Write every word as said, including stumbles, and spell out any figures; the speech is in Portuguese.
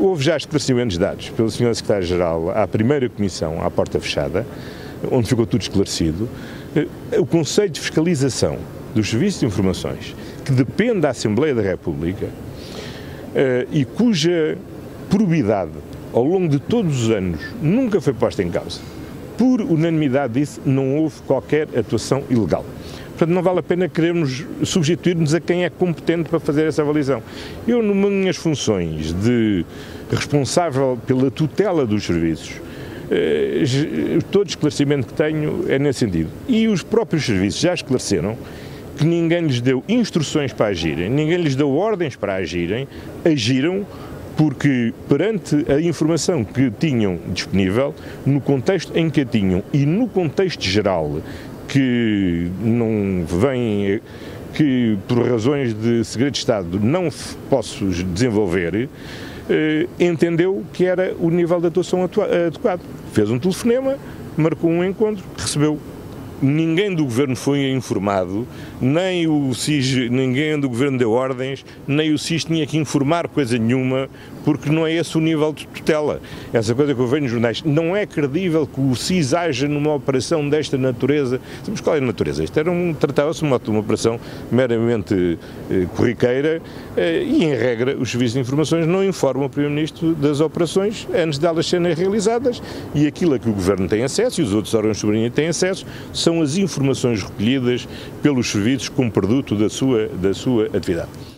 houve já esclarecimentos dados pelo senhor Secretário-Geral à primeira comissão, à porta fechada, onde ficou tudo esclarecido. O Conselho de Fiscalização dos Serviços de Informações, que depende da Assembleia da República e cuja probidade ao longo de todos os anos nunca foi posta em causa, por unanimidade disse, não houve qualquer atuação ilegal. Portanto, não vale a pena querermos substituir-nos a quem é competente para fazer essa avaliação. Eu, nas minhas funções de responsável pela tutela dos serviços, eh, todo esclarecimento que tenho é nesse sentido. E os próprios serviços já esclareceram que ninguém lhes deu instruções para agirem, ninguém lhes deu ordens para agirem, agiram porque, perante a informação que tinham disponível, no contexto em que a tinham e no contexto geral, que não vem, que por razões de segredo de Estado não posso desenvolver, eh, entendeu que era o nível de atuação adequado. Fez um telefonema, marcou um encontro, recebeu. Ninguém do Governo foi informado, nem o S I S, ninguém do Governo deu ordens, nem o S I S tinha que informar coisa nenhuma, porque não é esse o nível de tutela. Essa coisa que eu vejo nos jornais, não é credível que o S I S haja numa operação desta natureza. Sabemos qual é a natureza? Isto era um, tratava-se de uma, uma operação meramente eh, corriqueira eh, e, em regra, os serviços de informações não informam o Primeiro-Ministro das operações antes de elas serem realizadas, e aquilo a que o Governo tem acesso e os outros órgãos de soberania têm acesso são as informações recolhidas pelos serviços como produto da sua, da sua atividade.